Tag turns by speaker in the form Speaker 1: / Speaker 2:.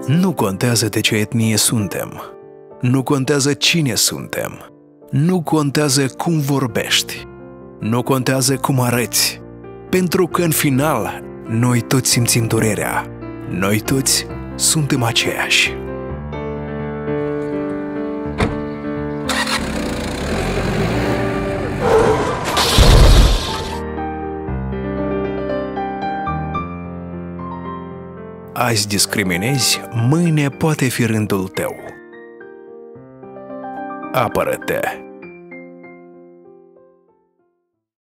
Speaker 1: Nu contează de ce etnie suntem. Nu contează cine suntem. Nu contează cum vorbești. Nu contează cum arăți. Pentru că în final, noi toți simțim durerea. Noi toți suntem aceiași. Azi discriminezi, mâine poate fi rândul tău. Apără-te!